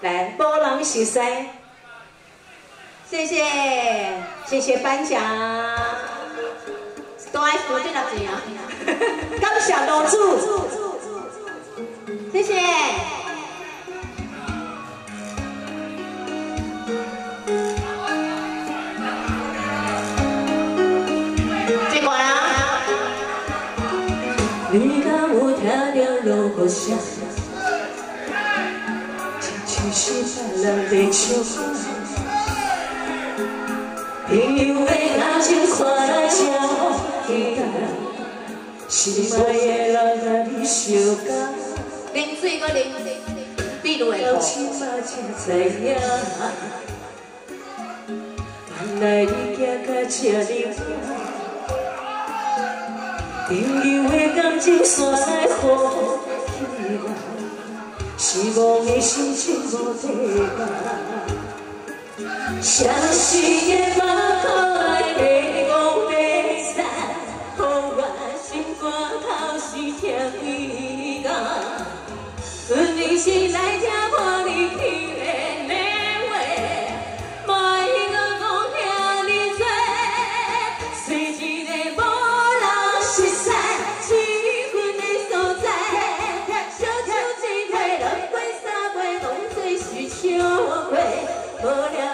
来，无人熟悉。谢谢，谢谢颁奖，多爱扶这个钱啊！感谢楼主，谢谢。这个啊，你敢有听到落雨声？亲像是别人在唱歌。 朋友的眼睛看来这奇怪，心爱的人甲你相共，啉水搁啉，比如会到今嘛才知影，原来你行甲这呢远，朋友的感情线来互遗忘，失望的心情无地方。 相思的马口来迷茫迷散，予我心肝头是听伊讲，阮人生来听破你轻言的话，莫因我讲遐尼多，随一个无人识识，气氛的所在，小酒一杯，两杯三杯，拢做是笑话，无聊。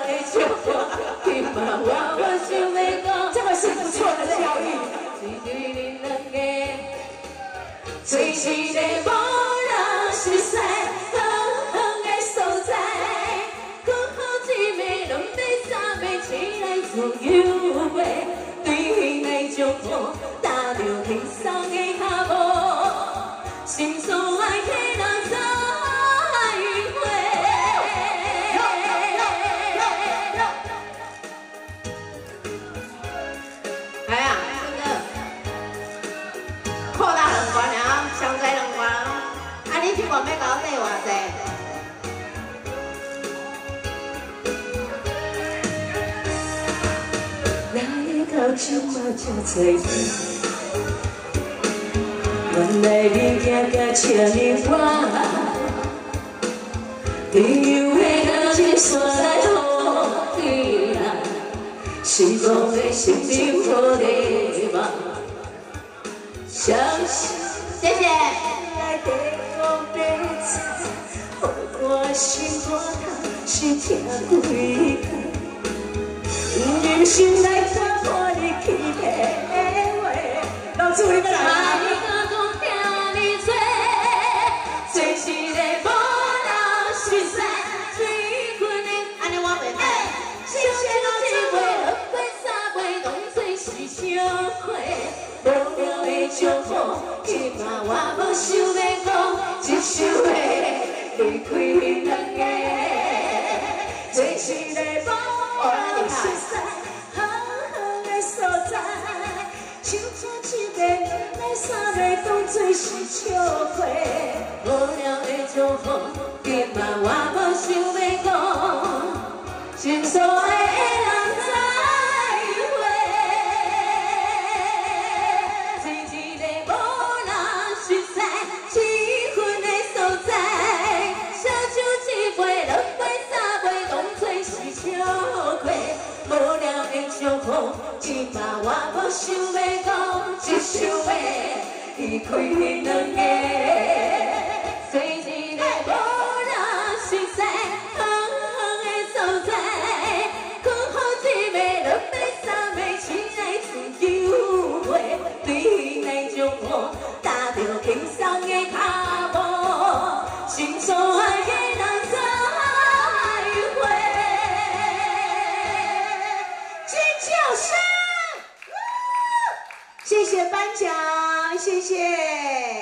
我想要讲，这个是不错的教育。对你两个，最是个无人识识，远远的所在，刚好一暝两杯三杯，起来做幽会，对面将我打着轻松的脚步，心所爱的人再会。 我要搞这偌济，来到今嘛才知影，原来你行甲这呢远，朋友的感情线来互遗忘，失望的心情无地方。相信，谢谢。 我心肝头是听几句，人生来听破你气的话，老子一个人。马你敢讲听你做，做一个无人识识，水分的安尼我袂听。小酒一杯，两杯三杯，拢做是笑话。无聊的祝福，今嘛我无想要讲一首话。 离开你两个，做一个无人识识，远远的所在，像这一个两个三个当作是笑话。无聊的祝福，今嘛我无想要讲，心所爱的人再会。做一个无人识识，气氛的所在。 今嘛我无想要讲一首话，离开你两个，做一个无人识识，远远的所在，刚好一暝两杯三杯，起来做幽会，对面将我打着轻松的脚步，心所爱的人再会，尖叫声。谢谢颁奖，谢谢。